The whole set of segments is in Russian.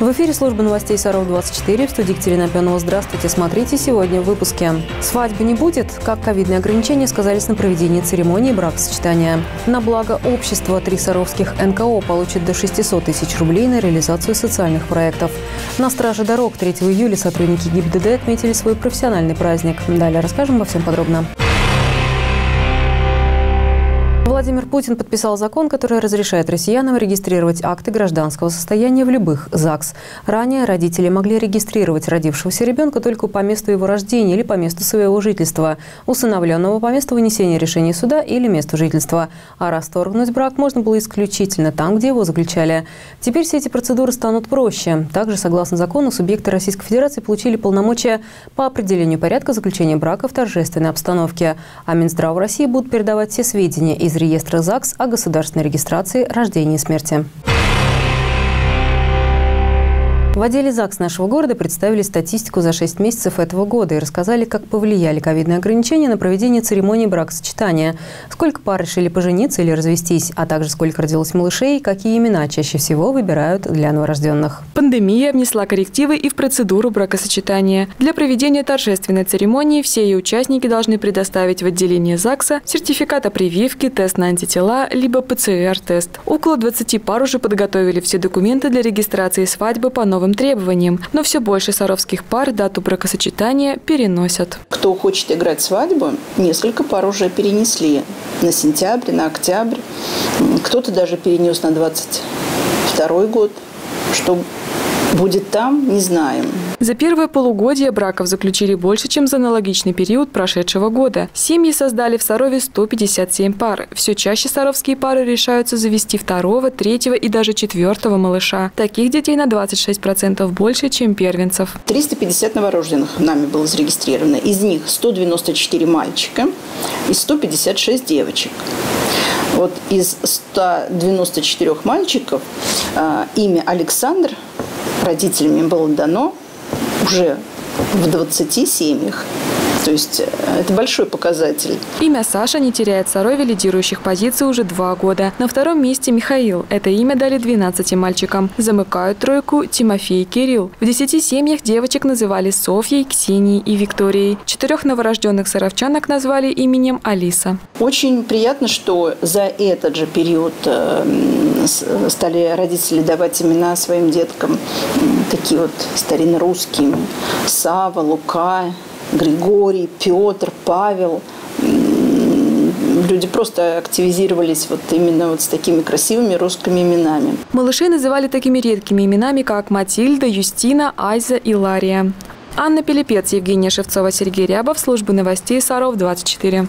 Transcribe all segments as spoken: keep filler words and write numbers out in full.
В эфире службы новостей Саров двадцать четыре. В студии Екатерина Пенова. Здравствуйте. Смотрите сегодня в выпуске. Свадьбы не будет. Как ковидные ограничения сказались на проведении церемонии бракосочетания. На благо общества три саровских эн ка о получат до шестисот тысяч рублей на реализацию социальных проектов. На страже дорог третьего июля сотрудники ГИБ дэ дэ отметили свой профессиональный праздник. Далее расскажем во всем подробно. Владимир Путин подписал закон, который разрешает россиянам регистрировать акты гражданского состояния в любых ЗАГС. Ранее родители могли регистрировать родившегося ребенка только по месту его рождения или по месту своего жительства, усыновленного по месту вынесения решения суда или месту жительства. А расторгнуть брак можно было исключительно там, где его заключали. Теперь все эти процедуры станут проще. Также, согласно закону, субъекты Российской Федерации получили полномочия по определению порядка заключения брака в торжественной обстановке. А Минздраву России будут передавать все сведения из реестра ЗАГС о государственной регистрации рождения и смерти. В отделе ЗАГС нашего города представили статистику за шесть месяцев этого года и рассказали, как повлияли ковидные ограничения на проведение церемонии бракосочетания, сколько пар решили пожениться или развестись, а также сколько родилось малышей и какие имена чаще всего выбирают для новорожденных. Пандемия внесла коррективы и в процедуру бракосочетания. Для проведения торжественной церемонии все ее участники должны предоставить в отделение ЗАГСа сертификат о прививке, тест на антитела, либо пэ цэ эр-тест. Около двадцати пар уже подготовили все документы для регистрации свадьбы по новым требованиям, но все больше саровских пар дату бракосочетания переносят. Кто хочет играть свадьбу, несколько пар уже перенесли на сентябрь, на октябрь. Кто-то даже перенес на двадцать второй год. Что будет там, не знаем. За первое полугодие браков заключили больше, чем за аналогичный период прошедшего года. Семьи создали в Сарове сто пятьдесят семь пар. Все чаще саровские пары решаются завести второго, третьего и даже четвертого малыша. Таких детей на двадцать шесть процентов больше, чем первенцев. триста пятьдесят новорожденных нами было зарегистрировано. Из них сто девяносто четыре мальчика и сто пятьдесят шесть девочек. Вот из ста девяноста четырёх мальчиков э, имя Александр родителями было дано уже в двадцати семьях. То есть это большой показатель. Имя Саша не теряет в Сарове лидирующих позиций уже два года. На втором месте Михаил. Это имя дали двенадцати мальчикам. Замыкают тройку Тимофей и Кирилл. В десяти семьях девочек называли Софьей, Ксенией и Викторией. Четырех новорожденных саровчанок назвали именем Алиса. Очень приятно, что за этот же период стали родители давать имена своим деткам. Такие вот стариннорусские. Сава, Лука, Григорий, Петр, Павел. Люди просто активизировались вот именно вот с такими красивыми русскими именами. Малышей называли такими редкими именами, как Матильда, Юстина, Айза и Лария. Анна Пилипец, Евгения Шевцова, Сергей Рябов. Служба новостей Саров двадцать четыре.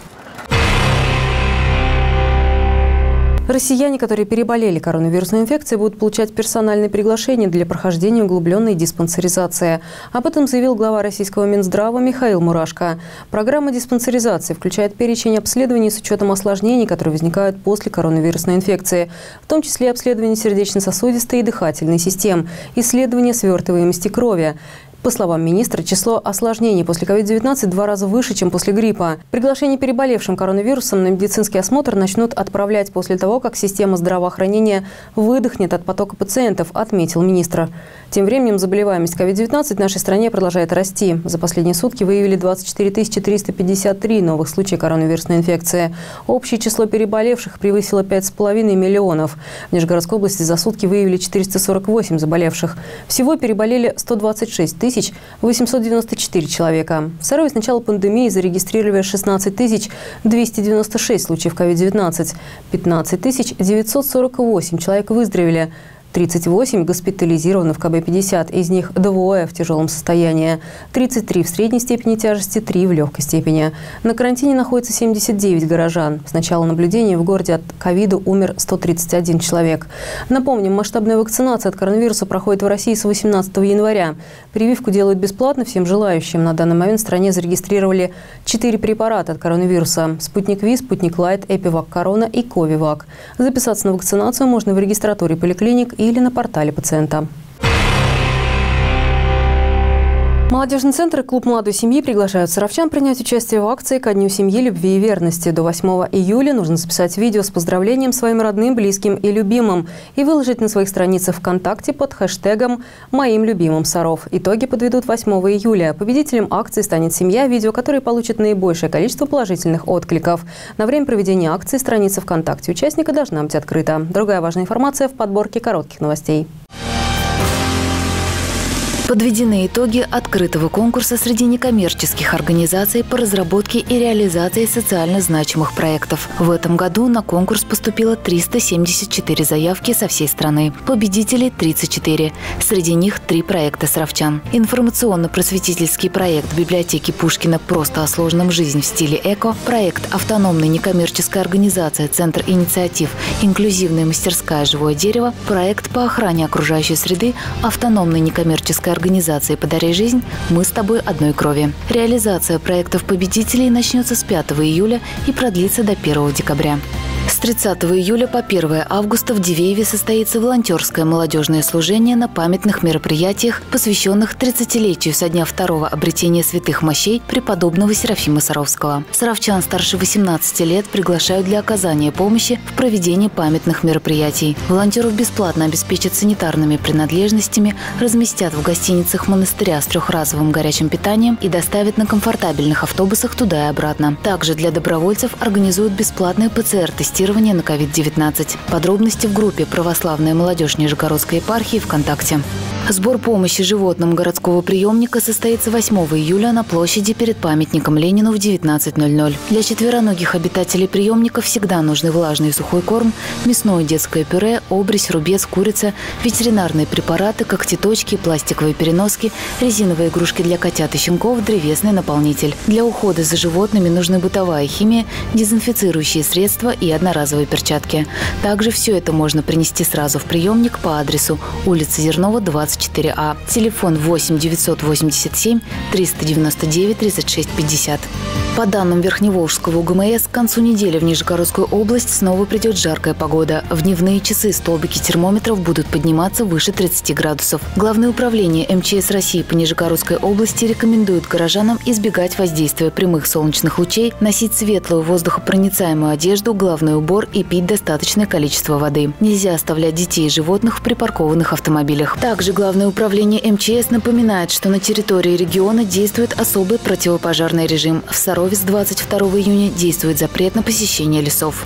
Россияне, которые переболели коронавирусной инфекцией, будут получать персональные приглашения для прохождения углубленной диспансеризации. Об этом заявил глава российского Минздрава Михаил Мурашко. Программа диспансеризации включает перечень обследований с учетом осложнений, которые возникают после коронавирусной инфекции, в том числе обследование сердечно-сосудистой и дыхательной систем, исследование свертываемости крови. По словам министра, число осложнений после ковид девятнадцать в два раза выше, чем после гриппа. Приглашение переболевшим коронавирусом на медицинский осмотр начнут отправлять после того, как система здравоохранения выдохнет от потока пациентов, отметил министр. Тем временем заболеваемость ковид девятнадцать в нашей стране продолжает расти. За последние сутки выявили двадцать четыре тысячи триста пятьдесят три новых случая коронавирусной инфекции. Общее число переболевших превысило пять с половиной миллионов. В Нижегородской области за сутки выявили четыреста сорок восемь заболевших. Всего переболели сто двадцать шесть тысяч восемьсот девяносто четыре человека. В Сарове с начала пандемии зарегистрировали шестнадцать тысяч двести девяносто шесть случаев ковид девятнадцать. пятнадцать тысяч девятьсот сорок восемь человек выздоровели. тридцать восемь госпитализированы в ка бэ пятьдесят, из них двое в тяжелом состоянии, тридцать три в средней степени тяжести, три в легкой степени. На карантине находится семьдесят девять горожан. С начала наблюдения в городе от ковида умер сто тридцать один человек. Напомним, масштабная вакцинация от коронавируса проходит в России с восемнадцатого января. Прививку делают бесплатно всем желающим. На данный момент в стране зарегистрировали четыре препарата от коронавируса: Спутник Ви, Спутник Лайт, Эпивак Корона и Ковивак. Записаться на вакцинацию можно в регистратуре поликлиник или на портале пациента. Молодежный центр и клуб молодой семьи приглашают саровчан принять участие в акции «Ко дню семьи, любви и верности». До восьмого июля нужно записать видео с поздравлением своим родным, близким и любимым и выложить на своих страницах ВКонтакте под хэштегом «Моим любимым Саров». Итоги подведут восьмого июля. Победителем акции станет семья, видео которой получит наибольшее количество положительных откликов. На время проведения акции страница ВКонтакте участника должна быть открыта. Другая важная информация в подборке коротких новостей. Подведены итоги открытого конкурса среди некоммерческих организаций по разработке и реализации социально значимых проектов. В этом году на конкурс поступило триста семьдесят четыре заявки со всей страны. Победителей тридцать четыре. Среди них три проекта саровчан. Информационно-просветительский проект библиотеки Пушкина «Просто о сложном жизнь в стиле эко», проект автономной некоммерческой организации «Центр инициатив. Инклюзивная мастерская «Живое дерево», проект по охране окружающей среды автономной некоммерческой организации организации «Подари жизнь. Мы с тобой одной крови». Реализация проектов победителей начнется с пятого июля и продлится до первого декабря. С тридцатого июля по первое августа в Дивееве состоится волонтерское молодежное служение на памятных мероприятиях, посвященных тридцатилетию со дня второго обретения святых мощей преподобного Серафима Саровского. Саровчан старше восемнадцати лет приглашают для оказания помощи в проведении памятных мероприятий. Волонтеров бесплатно обеспечат санитарными принадлежностями, разместят в гостиницах монастыря с трехразовым горячим питанием и доставят на комфортабельных автобусах туда и обратно. Также для добровольцев организуют бесплатные ПЦР-тестирование на ковид девятнадцать. Подробности в группе «Православная молодежь Нижегородской епархии» ВКонтакте. Сбор помощи животным городского приемника состоится восьмого июля на площади перед памятником Ленину в девятнадцать ноль ноль. Для четвероногих обитателей приемника всегда нужны влажный и сухой корм, мясное детское пюре, обрезь, рубец, курица, ветеринарные препараты, когтеточки, пластиковые переноски, резиновые игрушки для котят и щенков, древесный наполнитель. Для ухода за животными нужны бытовая химия, дезинфицирующие средства и одноразовые перчатки. Также все это можно принести сразу в приемник по адресу улица Зернова, двадцать четыре А. Телефон восемь девятьсот восемьдесят семь триста девяносто девять тридцать шесть пятьдесят. По данным Верхневолжского УГМС, к концу недели в Нижегородскую область снова придет жаркая погода. В дневные часы столбики термометров будут подниматься выше тридцати градусов. Главное управление эм че эс России по Нижегородской области рекомендует горожанам избегать воздействия прямых солнечных лучей, носить светлую воздухопроницаемую одежду, головной убор и пить достаточное количество воды. Нельзя оставлять детей и животных в припаркованных автомобилях. Также Главное управление эм че эс напоминает, что на территории региона действует особый противопожарный режим. В Сарове с двадцать второго июня действует запрет на посещение лесов.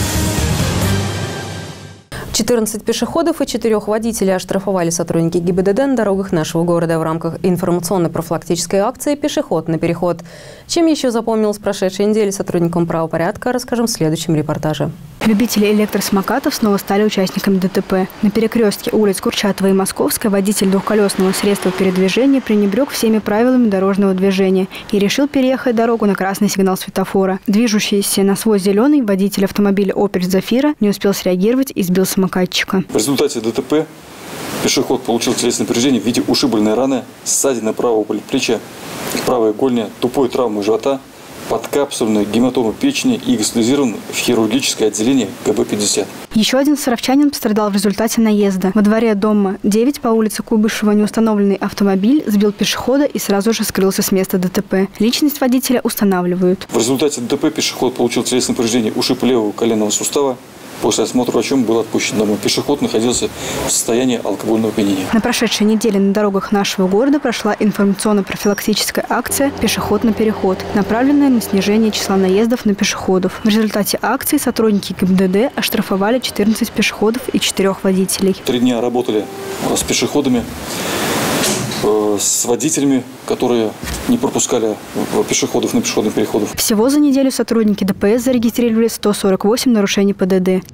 четырнадцать пешеходов и четырех водителей оштрафовали сотрудники ГИБДД на дорогах нашего города в рамках информационно-профилактической акции «Пешеход на переход». Чем еще запомнилась прошедшая неделя сотрудникам правопорядка, расскажем в следующем репортаже. Любители электросамокатов снова стали участниками ДТП. На перекрестке улиц Курчатова и Московской водитель двухколесного средства передвижения пренебрег всеми правилами дорожного движения и решил переехать дорогу на красный сигнал светофора. Движущийся на свой зеленый водитель автомобиля «Опель Зафира» не успел среагировать и сбил самокатчика. В результате ДТП пешеход получил телесное повреждение в виде ушибленной раны, ссадины правого предплечья, правой голени, тупой травмы живота, подкапсульной гематомы печени и госпитализирован в хирургическое отделение ка бэ пятьдесят. Еще один саровчанин пострадал в результате наезда. Во дворе дома девять по улице Куйбышева неустановленный автомобиль сбил пешехода и сразу же скрылся с места ДТП. Личность водителя устанавливают. В результате ДТП пешеход получил телесное повреждение ушиб левого коленного сустава. После осмотра врачом был отпущен домой. Пешеход находился в состоянии алкогольного опьянения. На прошедшей неделе на дорогах нашего города прошла информационно-профилактическая акция «Пешеход на переход», направленная на снижение числа наездов на пешеходов. В результате акции сотрудники ГИБДД оштрафовали четырнадцать пешеходов и четырех водителей. Три дня работали с пешеходами, с водителями, которые не пропускали пешеходов на пешеходных переходах. Всего за неделю сотрудники дэ пэ эс зарегистрировали сто сорок восемь нарушений пэ дэ дэ.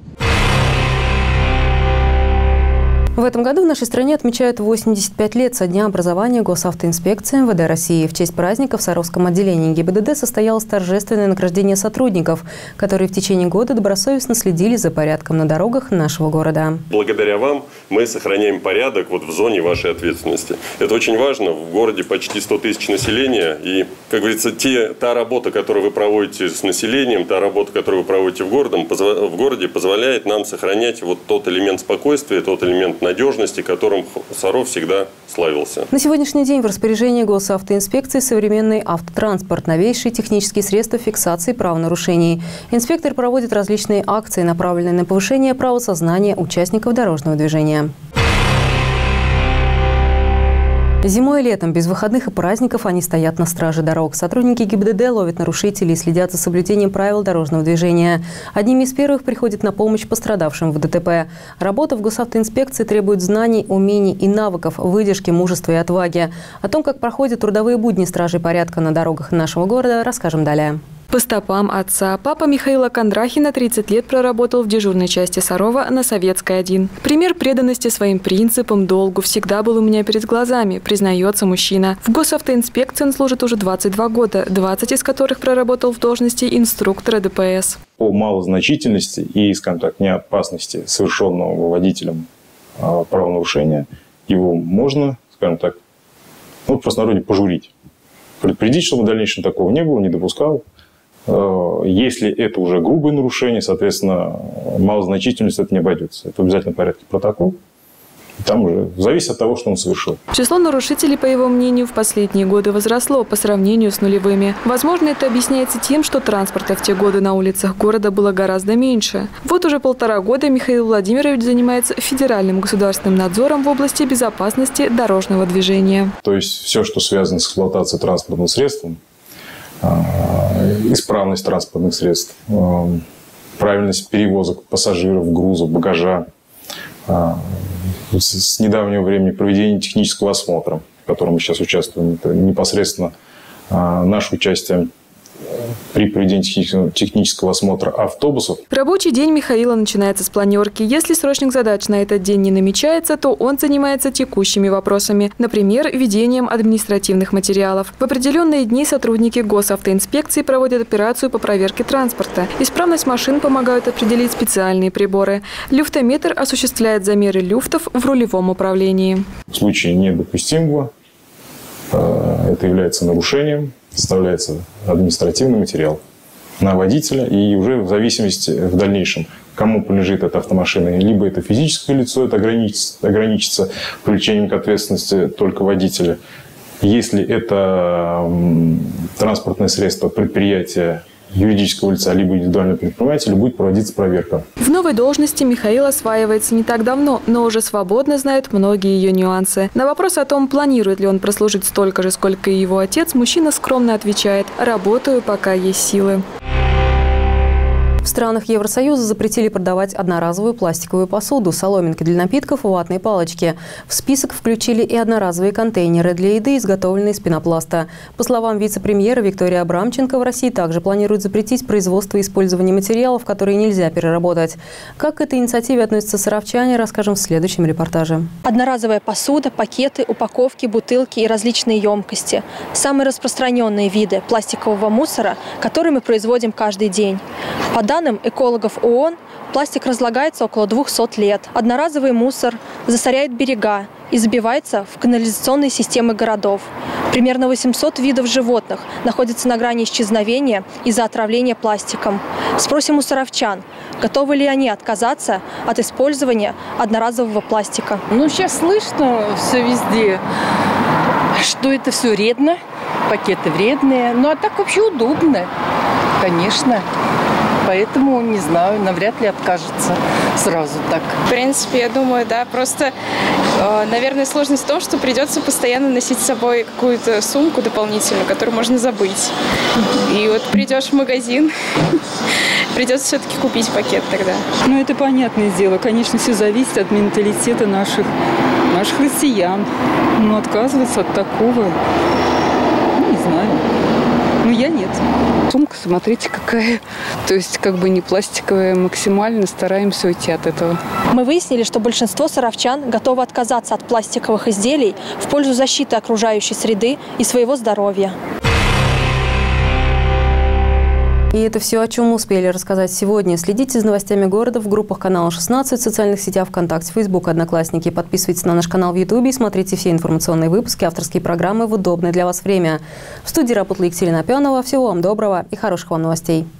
В этом году в нашей стране отмечают восемьдесят пять лет со дня образования Госавтоинспекции эм вэ дэ России. В честь праздника в Саровском отделении ГИБДД состоялось торжественное награждение сотрудников, которые в течение года добросовестно следили за порядком на дорогах нашего города. Благодаря вам мы сохраняем порядок вот в зоне вашей ответственности. Это очень важно. В городе почти сто тысяч населения. И, как говорится, те, та работа, которую вы проводите с населением, та работа, которую вы проводите в, городом, в городе, позволяет нам сохранять вот тот элемент спокойствия, тот элемент надежности, которым Саров всегда славился. На сегодняшний день в распоряжении госавтоинспекции современный автотранспорт, новейшие технические средства фиксации правонарушений. Инспектор проводит различные акции, направленные на повышение правосознания участников дорожного движения. Зимой и летом, без выходных и праздников, они стоят на страже дорог. Сотрудники ГИБДД ловят нарушителей и следят за соблюдением правил дорожного движения. Одними из первых приходят на помощь пострадавшим в ДТП. Работа в госавтоинспекции требует знаний, умений и навыков, выдержки, мужества и отваги. О том, как проходят трудовые будни стражей порядка на дорогах нашего города, расскажем далее. По стопам отца, папа Михаила Кондрахина тридцать лет проработал в дежурной части Сарова на Советской один. Пример преданности своим принципам, долгу всегда был у меня перед глазами, признается мужчина. В госавтоинспекции он служит уже двадцать два года, двадцать из которых проработал в должности инструктора ДПС. По малозначительности и, скажем так, неопасности совершенного водителем правонарушения его можно, скажем так, ну, в простонародье пожурить. Предупредить, чтобы в дальнейшем такого не было, не допускал. Если это уже грубое нарушение, соответственно, малозначительность это не обойдется. Это в обязательном порядке протокол. Там уже зависит от того, что он совершил. Число нарушителей, по его мнению, в последние годы возросло по сравнению с нулевыми. Возможно, это объясняется тем, что транспорта в те годы на улицах города было гораздо меньше. Вот уже полтора года Михаил Владимирович занимается федеральным государственным надзором в области безопасности дорожного движения. То есть все, что связано с эксплуатацией транспортным средством, исправность транспортных средств, правильность перевозок пассажиров, грузов, багажа, с недавнего времени проведение технического осмотра, в котором мы сейчас участвуем, это непосредственно наше участие при проведении технического осмотра автобусов. Рабочий день Михаила начинается с планерки. Если срочных задач на этот день не намечается, то он занимается текущими вопросами. Например, ведением административных материалов. В определенные дни сотрудники госавтоинспекции проводят операцию по проверке транспорта. Исправность машин помогают определить специальные приборы. Люфтометр осуществляет замеры люфтов в рулевом управлении. В случае недопустимого это является нарушением, составляется административный материал на водителя, и уже в зависимости в дальнейшем, кому принадлежит эта автомашина, либо это физическое лицо, это ограничится, ограничится привлечением к ответственности только водителя. Если это транспортное средство предприятия юридического лица, либо индивидуального предпринимателя, будет проводиться проверка. В новой должности Михаил осваивается не так давно, но уже свободно знает многие ее нюансы. На вопрос о том, планирует ли он прослужить столько же, сколько и его отец, мужчина скромно отвечает: «Работаю, пока есть силы». В странах Евросоюза запретили продавать одноразовую пластиковую посуду, соломинки для напитков и ватные палочки. В список включили и одноразовые контейнеры для еды, изготовленные из пенопласта. По словам вице-премьера Виктории Абрамченко, в России также планируют запретить производство и использование материалов, которые нельзя переработать. Как к этой инициативе относятся саровчане, расскажем в следующем репортаже. Одноразовая посуда, пакеты, упаковки, бутылки и различные емкости – самые распространенные виды пластикового мусора, который мы производим каждый день. По данным экологов ООН, пластик разлагается около двухсот лет. Одноразовый мусор засоряет берега и забивается в канализационные системы городов. Примерно восемьсот видов животных находятся на грани исчезновения из-за отравления пластиком. Спросим у саровчан, готовы ли они отказаться от использования одноразового пластика. Ну, сейчас слышно все везде, что это все вредно, пакеты вредные. Ну, а так вообще удобно, конечно. Поэтому, не знаю, навряд ли откажется сразу так. В принципе, я думаю, да. Просто, э, наверное, сложность в том, что придется постоянно носить с собой какую-то сумку дополнительную, которую можно забыть. И вот придешь в магазин, придется все-таки купить пакет тогда. Ну, это понятное дело. Конечно, все зависит от менталитета наших, наших россиян. Но отказываться от такого, ну, не знаю. Ну, я нет. Сумка, смотрите, какая. То есть, как бы не пластиковая, максимально стараемся уйти от этого. Мы выяснили, что большинство саровчан готовы отказаться от пластиковых изделий в пользу защиты окружающей среды и своего здоровья. И это все, о чем мы успели рассказать сегодня. Следите за новостями города в группах канала шестнадцать, в социальных сетях ВКонтакте, Фейсбук, Одноклассники. Подписывайтесь на наш канал в Ютубе и смотрите все информационные выпуски, авторские программы в удобное для вас время. В студии работала Екатерина Пионова. Всего вам доброго и хороших вам новостей.